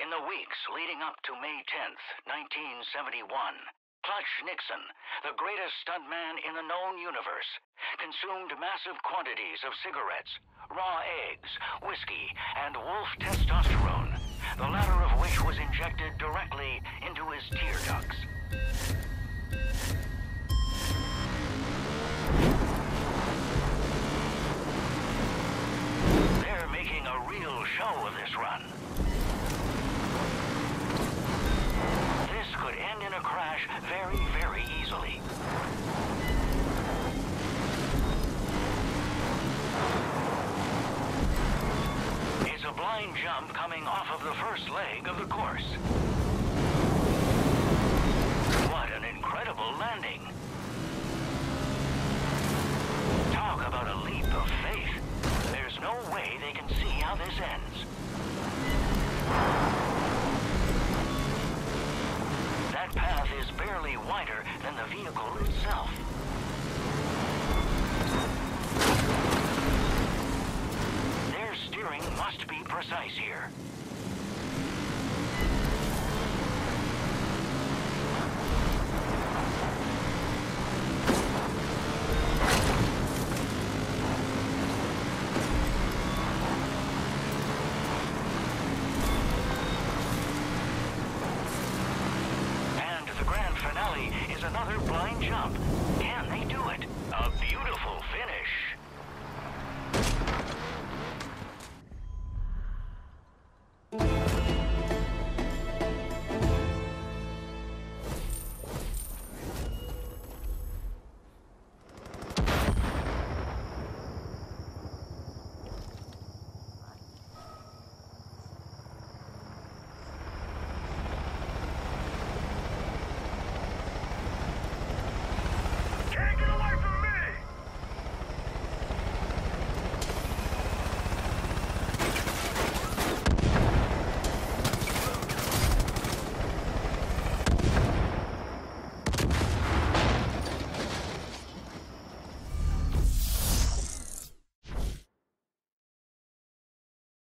In the weeks leading up to May 10th, 1971, Clutch Nixon, the greatest stuntman in the known universe, consumed massive quantities of cigarettes, raw eggs, whiskey, and wolf testosterone, the latter of which was injected directly into his tear ducts. They're making a real show of this run. This could end in a crash very, very easily. It's a blind jump coming off of the first leg of the course. What an incredible landing. Talk about a leap of faith. There's no way they can see how this ends. That path is barely wider than the vehicle itself. Their steering must be precise here. And the grand finale is another blind jump.